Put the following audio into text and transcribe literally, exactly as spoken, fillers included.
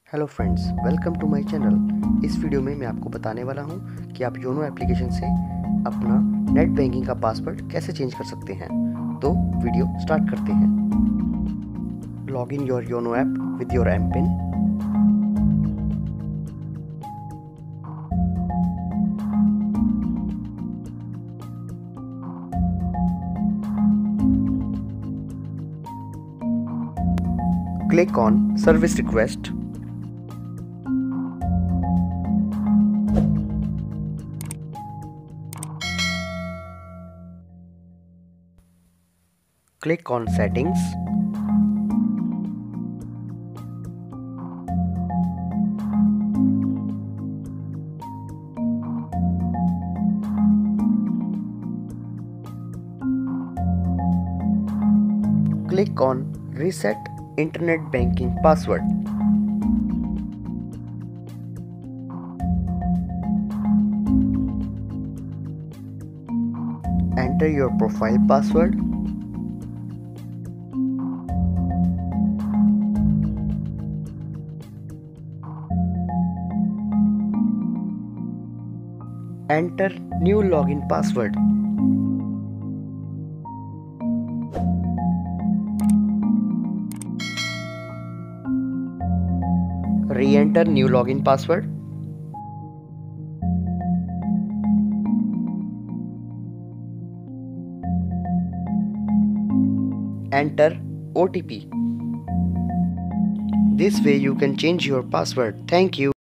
Hello friends, welcome to my channel. इस video में मैं आपको बताने वाला हूं कि आप योनो एप्लीकेशन से अपना नेट बैंकिंग का पासवर्ड कैसे चेंज कर सकते हैं। तो वीडियो स्टार्ट करते हैं। Log in your YONO app with your M PIN. Click on Service Request. Click on Settings. Click on Reset Internet Banking Password. Enter your profile password. Enter new login password. Re-enter new login password. Enter O T P. This way you can change your password. Thank you.